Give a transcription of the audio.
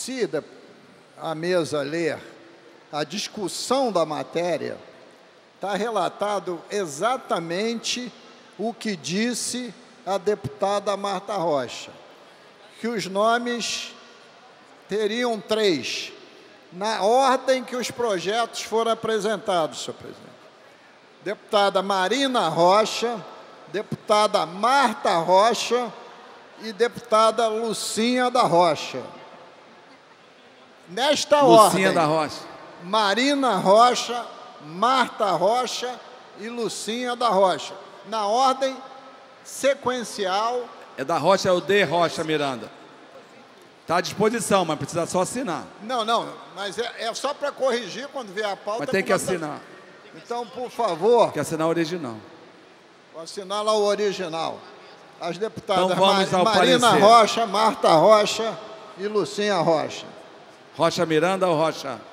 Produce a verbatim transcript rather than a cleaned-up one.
se a mesa ler a discussão da matéria, está relatado exatamente o que disse a deputada Marta Rocha, que os nomes teriam três, na ordem que os projetos foram apresentados, senhor presidente. Deputada Marina Rocha, deputada Marta Rocha e deputada Lucinha da Rocha. Nesta Lucinha ordem, da Rocha. Marina Rocha, Marta Rocha e Lucinha da Rocha. Na ordem sequencial. É da Rocha, é o D. Rocha Miranda. Está à disposição, mas precisa só assinar. Não, não, mas é, é só para corrigir quando vier a pauta. Mas tem que assinar. Então, por favor... Tem que assinar o original. Vou assinar lá o original. As deputadas então vamos ao Marina parecer. Rocha, Marta Rocha e Lucinha Rocha. Rocha Miranda ou Rocha?